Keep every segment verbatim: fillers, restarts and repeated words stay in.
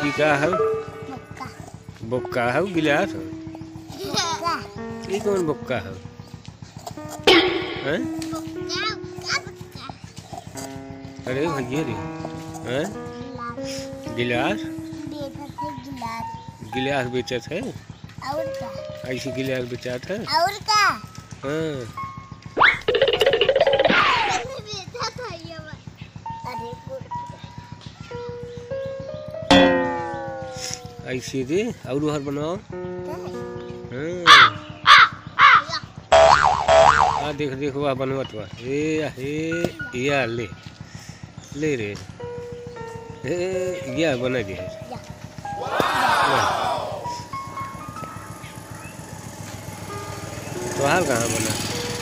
ई का है? बुक्का। बुक्का है गिलास? बुक्का। ई कौन बुक्का है? हैं? बुक्का बुक्का बुक्का। अरे भैया रे, हैं? गिलास? बेचत है गिलास। गिलास बेचत है? और का? ऐसी गिलास बेचत है? और का? हाँ। ऐसी दे और हर बनाओ। हाँ। हाँ देख देख वह बनवत हुआ ए हे या ले ले रे ए या बना दे। तो हाल कहाँ बना?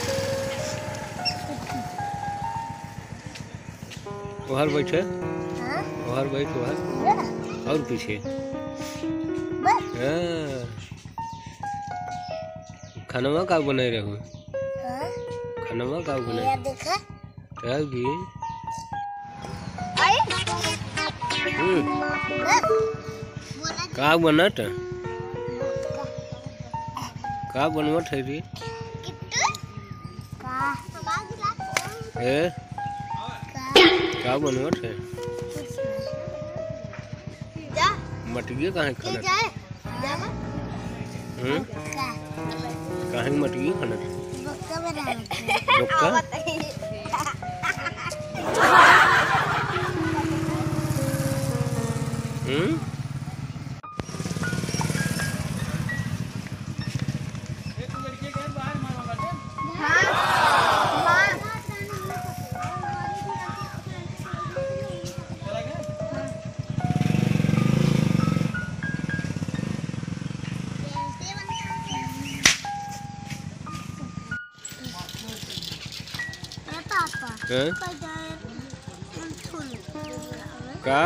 वहाँ बैठे वहाँ बैठ वहाँ और पीछे। हाँ। खानवा का बनाए रहो? खानवा का बनाए? देखा? भी का बनत? का बनवत है रे? ए का बनवत है? मटिया कहाँ खाना? हम्म कहाँ मटिया खाना? बुक्का हम्म का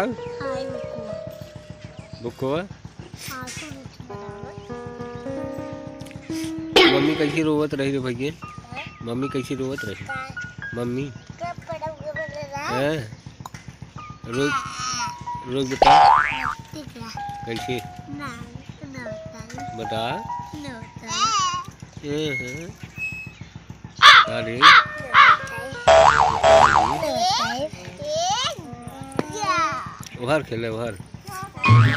बुकवा? मम्मी कैसी रोवत रही रे भैया? मम्मी कैसी रोवत रही? मम्मी हैं? रोज रोज बता कैसे बता? अरे उहर खेले उहर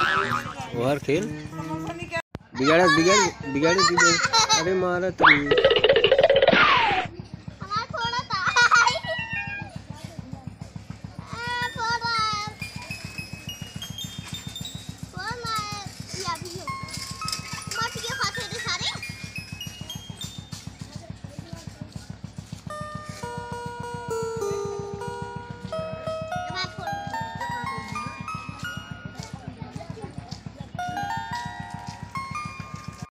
उहर खेल बिगाड़े बिगाड़ बिगाड़े अरे मारा तुम।